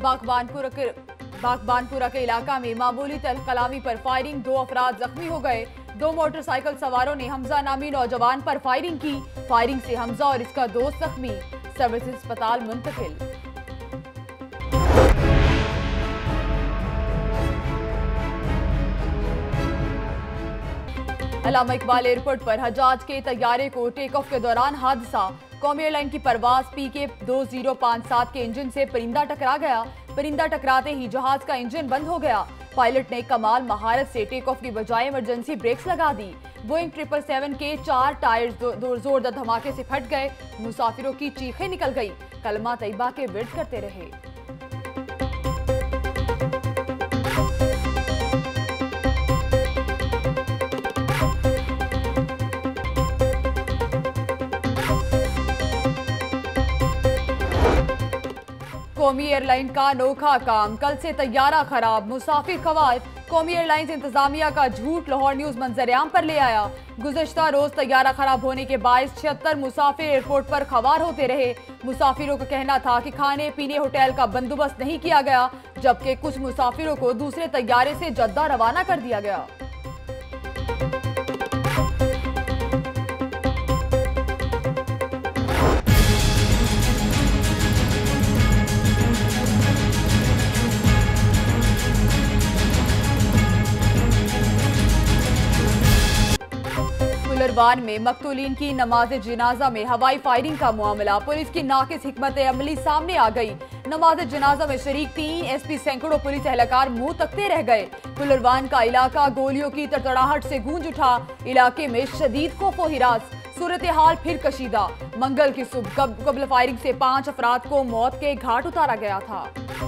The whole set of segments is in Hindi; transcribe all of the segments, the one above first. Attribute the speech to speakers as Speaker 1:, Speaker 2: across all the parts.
Speaker 1: बागबानपुरा के इलाका में मामूली कलामी पर फायरिंग, 2 अफराद जख्मी हो गए। 2 मोटरसाइकिल सवारों ने हमजा नामी नौजवान पर फायरिंग की। फायरिंग से हमजा और इसका दोस्त जख्मी, सर्विस अस्पताल मुंतकिल। अल्लामा इकबाल एयरपोर्ट पर हजाज के तैयारे को टेक ऑफ के दौरान हादसा। कौमी एयरलाइन की परवाज PK 2057 के इंजन से परिंदा टकरा गया। परिंदा टकराते ही जहाज का इंजन बंद हो गया। पायलट ने कमाल महारत से टेक ऑफ की बजाय इमरजेंसी ब्रेक्स लगा दी। बोइंग 777 के 4 टायर्स जोरदार धमाके से फट गए। मुसाफिरों की चीखें निकल गई। कलमा तैयबा के विर्द करते रहे। कौमी एयरलाइन का अनोखा काम, कल से तैयारा खराब, मुसाफिर खवार। कौमी एयरलाइंस इंतजामिया का झूठ लाहौर न्यूज मंजरेआम पर ले आया। गुज़श्ता रोज तैयारा खराब होने के बायस 76 मुसाफिर एयरपोर्ट पर खवार होते रहे। मुसाफिरों का कहना था कि खाने पीने होटल का बंदोबस्त नहीं किया गया, जबकि कुछ मुसाफिरों को दूसरे तैयारे से जद्दा रवाना कर दिया गया। फुलरवान में मकतूलीन की नमाज जनाजा में हवाई फायरिंग का मामला। पुलिस की नाकिस हिकमत अमली सामने आ गई। नमाज जनाजा में शरीक 3 SP सैकड़ों पुलिस एहलकार मुंह तकते रह गए। फुलरवान का इलाका गोलियों की तड़तड़ाहट से गूंज उठा। इलाके में शदीद खौफो हिरास, सूरत हाल फिर कशीदा। मंगल की सुबह कबल फायरिंग से 5 अफराद को मौत के घाट उतारा गया था।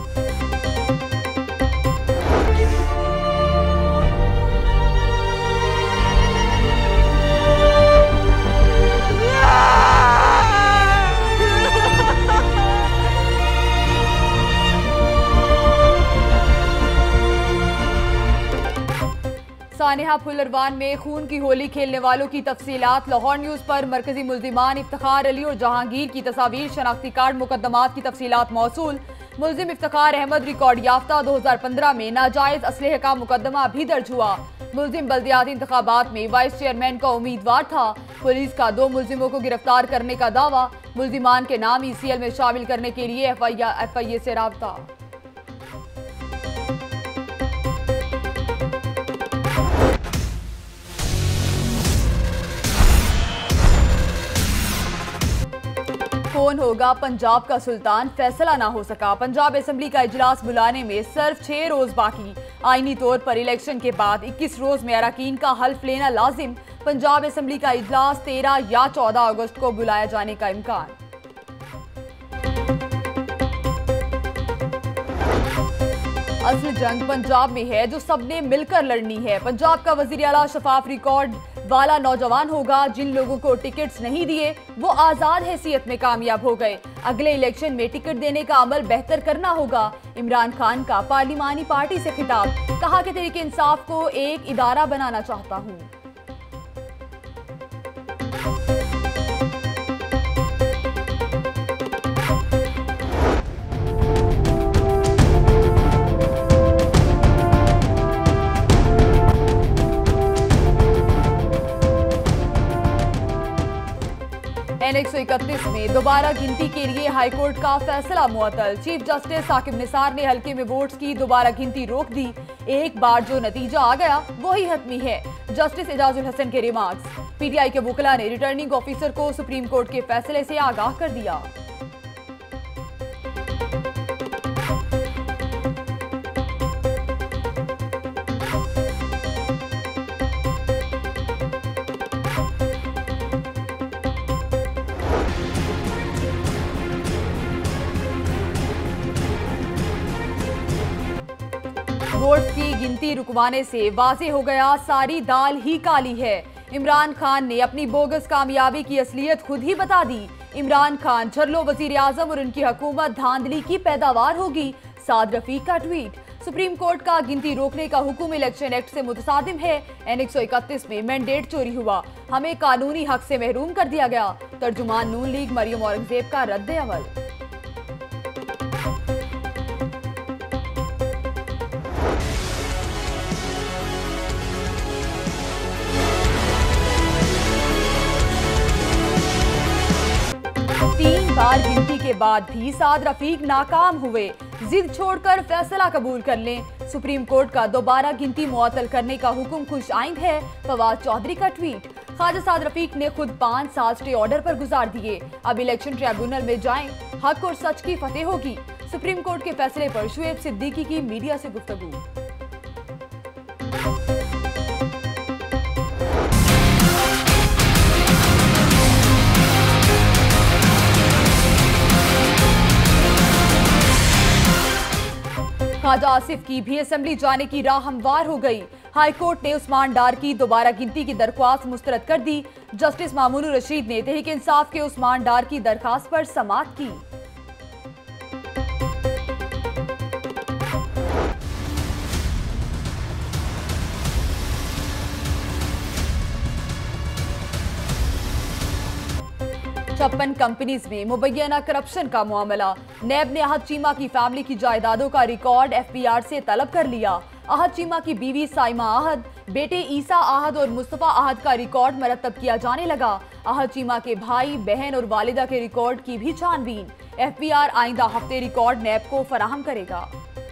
Speaker 1: सानेहा फुलरवान में खून की होली खेलने वालों की तफसीलात। लाहौर न्यूज पर मरकजी मुल्जिमान इफ्तिखार अली और जहांगीर की तस्वीर, शनाख्ती कार्ड, मुकदमात की तफसीलात मौसूल। मुल्जिम इफ्तिखार अहमद रिकॉर्ड याफ्ता, 2015 में नाजायज असलहे का मुकदमा भी दर्ज हुआ। मुल्जिम बल्दियाती इंतखाबात में वाइस चेयरमैन का उम्मीदवार था। पुलिस का 2 मुल्जिमों को गिरफ्तार करने का दावा। मुल्जिमान के नाम ECL में शामिल करने के लिए FIA से राब्ता। कौन होगा पंजाब का सुल्तान, फैसला ना हो सका। पंजाब असेंबली का इजलास बुलाने में सिर्फ 6 रोज बाकी। आईनी तौर पर इलेक्शन के बाद 21 रोज में अरकान का हल्फ लेना लाजिम। पंजाब असेंबली का इजलास 13 या 14 अगस्त को बुलाया जाने का इम्कान। असल जंग पंजाब में है जो सबने मिलकर लड़नी है। पंजाब का वजीर आला शफाफ रिकॉर्ड वाला नौजवान होगा। जिन लोगों को टिकट्स नहीं दिए वो आजाद हैसियत में कामयाब हो गए। अगले इलेक्शन में टिकट देने का अमल बेहतर करना होगा। इमरान खान का पार्लिमानी पार्टी से खिताब, कहा कि तहरीक इंसाफ को एक इदारा बनाना चाहता हूं। N131 में दोबारा गिनती के लिए हाईकोर्ट का फैसला मुअत्तल। चीफ जस्टिस साकिब निसार ने हल्के में वोट्स की दोबारा गिनती रोक दी। एक बार जो नतीजा आ गया वही हतमी है, जस्टिस एजाजुल हसन के रिमार्क्स। PTI के वकील ने रिटर्निंग ऑफिसर को सुप्रीम कोर्ट के फैसले से आगाह कर दिया। वोट्स की गिनती रुकवाने से वाज़ेह हो गया सारी दाल ही काली है। इमरान खान ने अपनी बोगस कामयाबी की असलियत खुद ही बता दी। इमरान खान झरलो वजीर आजम और उनकी हुकूमत धांधली की पैदावार होगी। साद रफीक का ट्वीट। सुप्रीम कोर्ट का गिनती रोकने का हुक्म इलेक्शन एक्ट से मुतसादिम है। N131 में मैंडेट चोरी हुआ, हमें कानूनी हक से महरूम कर दिया गया। तर्जुमान नून लीग मरियम औरंगजेब का रद्द अमल। 3 बार गिनती के बाद भी साद रफीक नाकाम हुए। जिद छोड़कर फैसला कबूल कर लें। सुप्रीम कोर्ट का दोबारा गिनती मुअत्तल करने का हुक्म खुश आइंद है। फवाद चौधरी का ट्वीट। ख्वाजा साद रफीक ने खुद 5 साल स्टे ऑर्डर पर गुजार दिए। अब इलेक्शन ट्रिब्यूनल में जाएं, हक और सच की फतेह होगी। सुप्रीम कोर्ट के फैसले पर शुएब सिद्दीकी की मीडिया से गुफ्तगू। ख्वाजा आसिफ की भी असेंबली जाने की राह हमवार हो गई। हाई कोर्ट ने उस्मान डार की दोबारा गिनती की दरख्वास्त मुस्तरद कर दी। जस्टिस मामून रशीद ने तहरीक इंसाफ के उस्मान डार की दरखास्त पर समाअत की। छप्पन कंपनीज में मुबैना करप्शन का मामला। नैब ने अहद चीमा की फैमिली की जायदादों का रिकॉर्ड FBI से तलब कर लिया। अहद चीमा की बीवी साइमा अहद, बेटे ईसा अहद और मुस्तफा अहद का रिकॉर्ड मरतब किया जाने लगा। अहद चीमा के भाई, बहन और वालिदा के रिकॉर्ड की भी छानबीन। FBI आइंदा हफ्ते रिकॉर्ड नैब को फराहम करेगा।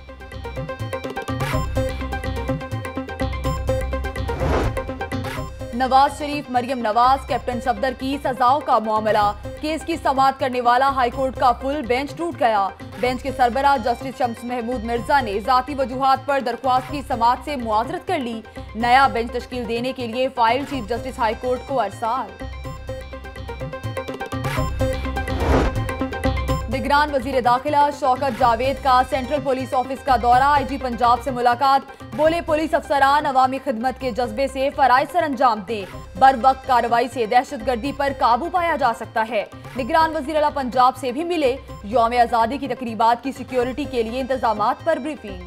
Speaker 1: नवाज शरीफ, मरियम नवाज, कैप्टन सफदर की सजाओं का मामला। केस की समाअत करने वाला हाईकोर्ट का फुल बेंच टूट गया। बेंच के सरबराह जस्टिस शम्स महमूद मिर्जा ने जाती वजूहात पर दरख्वास्त की समाअत से मुआजरत कर ली। नया बेंच तश्कील देने के लिए फाइल चीफ जस्टिस हाईकोर्ट को अरसाल। निगरान वजीर दाखिला शौकत जावेद का सेंट्रल पुलिस ऑफिस का दौरा। IG पंजाब से मुलाकात। बोले पुलिस अफसरान अवामी खिदमत के जज्बे से फराइज सर अंजाम दें। बर वक्त कार्रवाई से दहशतगर्दी पर काबू पाया जा सकता है। निगरान वजीर आला पंजाब से भी मिले। यौम आजादी की तकरीबात की सिक्योरिटी के लिए इंतजामात पर ब्रीफिंग।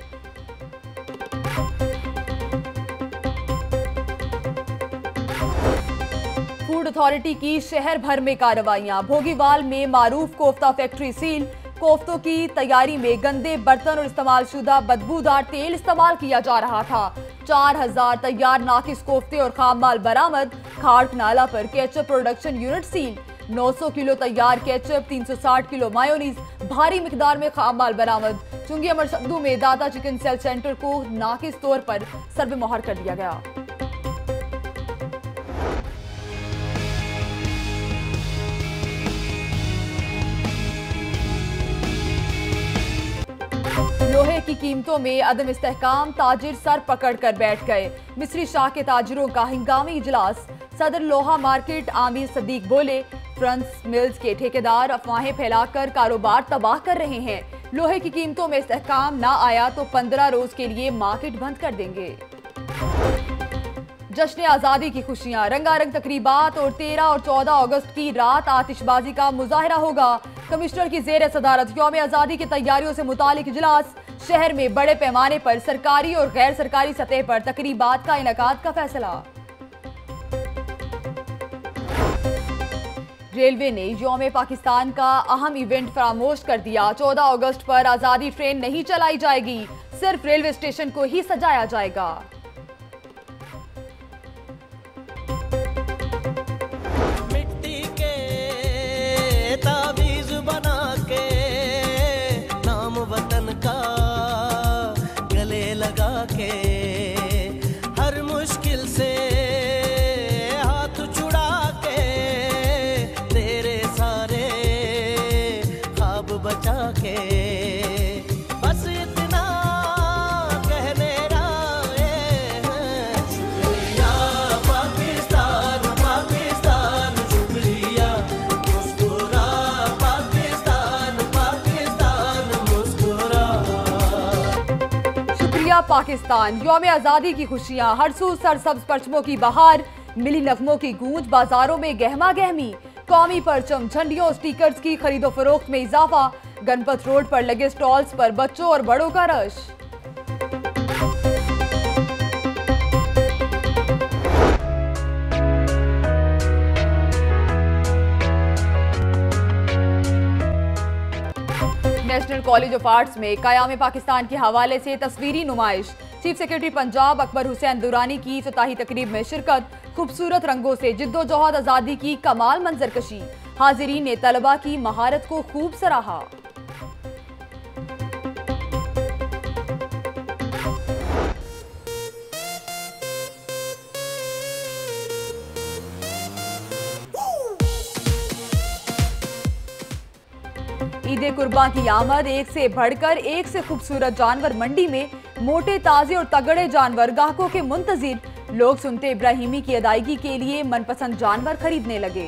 Speaker 1: फूड अथॉरिटी की शहर भर में कार्रवाइयां। भोगीवाल में मारूफ कोफ्ता फैक्ट्री सील। कोफ्तों की तैयारी में गंदे बर्तन और इस्तेमालशुदा बदबूदार तेल इस्तेमाल किया जा रहा था। 4000 तैयार नाकिस कोफ्ते और खाम माल बरामद। खाड़क नाला पर ketchup production unit seal. 900 kilo तैयार केचप, 360 किलो मायोनीज, भारी मिकदार में खाम माल बरामद। चुंगी अमर सद्दू में दादा चिकन सेल सेंटर को नाकिस तौर पर सर्वे मोहर कर दिया गया। लोहे की कीमतों में अदम इस्तेहकाम। ताजिर सर पकड़ कर बैठ गए। मिस्री शाह के ताजिरों का हंगामी इजलास। सदर लोहा मार्केट आमिर सदीक बोले, फ्रांस मिल्स के ठेकेदार अफवाहें फैलाकर कारोबार तबाह कर रहे हैं। लोहे की कीमतों में इस्तेहकाम ना आया तो 15 रोज के लिए मार्केट बंद कर देंगे। जश्न आजादी की खुशियां। रंगारंग तकरीबात और 13 और 14 अगस्त की रात आतिशबाजी का मुजाहरा होगा। कमिश्नर की जेर सदारत यौम आजादी की तैयारियों से मुतालिक इजलास। शहर में बड़े पैमाने पर सरकारी और गैर सरकारी सतह पर तकरीबात का इनेकाद का फैसला। रेलवे ने यौम पाकिस्तान का अहम इवेंट फरामोश कर दिया। 14 अगस्त पर आजादी ट्रेन नहीं चलाई जाएगी। सिर्फ रेलवे स्टेशन को ही सजाया जाएगा। पाकिस्तान यौम आजादी की खुशियां। हर सू सरसब्ज परचमों की बहार। मिली नगमों की गूंज। बाजारों में गहमा गहमी। कौमी परचम, झंडियों, स्टिकर्स की खरीदो फरोख्त में इजाफा। गणपत रोड पर लगे स्टॉल्स पर बच्चों और बड़ों का rush. National college of arts में क़याम पाकिस्तान के हवाले से तस्वीरी नुमाइश। चीफ सेक्रेटरी पंजाब अकबर हुसैन दुरानी की इफ्तिताही तकरीब में शिरकत। खूबसूरत रंगों से जिद्दोजहद आज़ादी की कमाल मंजरकशी। हाजिरीन ने तलबा की महारत को खूब सराहा। ईद कुर्बान की आमद, एक से बढ़कर एक से खूबसूरत जानवर मंडी में, मोटे ताजे और तगड़े जानवर ग्राहकों के मुंतजिर। लोग सुनते इब्राहिमी की अदायगी के लिए मनपसंद जानवर खरीदने लगे।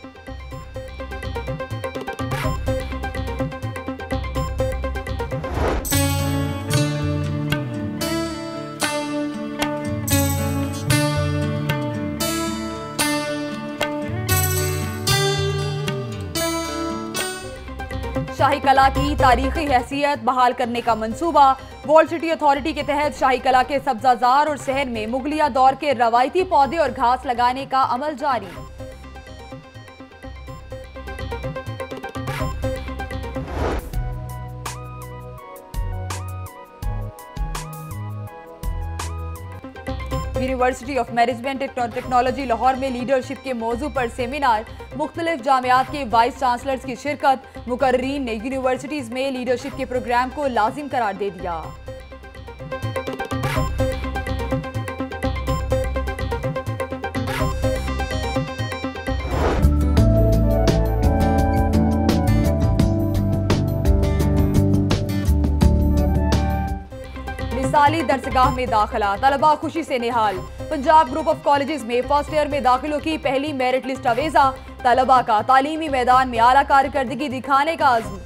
Speaker 1: शाही कला की तारीखी हैसियत बहाल करने का मंसूबा। वर्ल्ड सिटी अथॉरिटी के तहत शाही कला के सब्जाजार और शहर में मुगलिया दौर के रवायती पौधे और घास लगाने का अमल जारी। University of management technology Lahore में लीडरशिप के मौजू पर सेमिनार। मुख्तलिफ जामियात के वाइस चांसलर्स की शिरकत। मुकर्रीन ने यूनिवर्सिटीज में लीडरशिप के प्रोग्राम को लाजिम करार दे दिया। मिसाली दरसगाह में दाखिला, तलबा खुशी से निहाल। पंजाब ग्रुप ऑफ कॉलेजेस में फर्स्ट ईयर में दाखिलों की पहली मेरिट लिस्ट अवेजा। तलबा का तालीमी मैदान में आला कारकर्दगी दिखाने का अज़्म।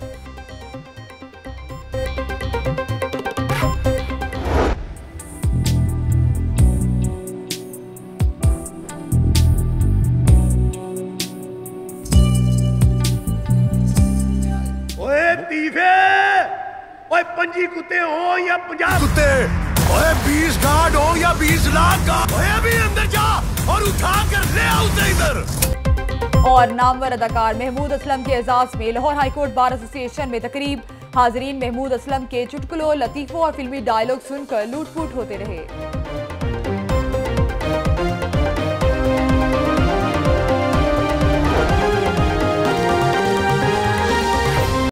Speaker 2: ओए तीफे, ओए 25 कुत्ते हो या 50 कुत्ते, ओए 20 गार्ड हो या 20 लाख गार्ड, ओए अभी अंदर जा और उठा कर ले आओ इधर।
Speaker 1: और नामवर अदाकार महमूद असलम के एजाज में लाहौर हाईकोर्ट बार एसोसिएशन में तकरीब। हाजिरीन महमूद असलम के चुटकुलों, लतीफों और फिल्मी डायलॉग सुनकर लूट फूट होते रहे।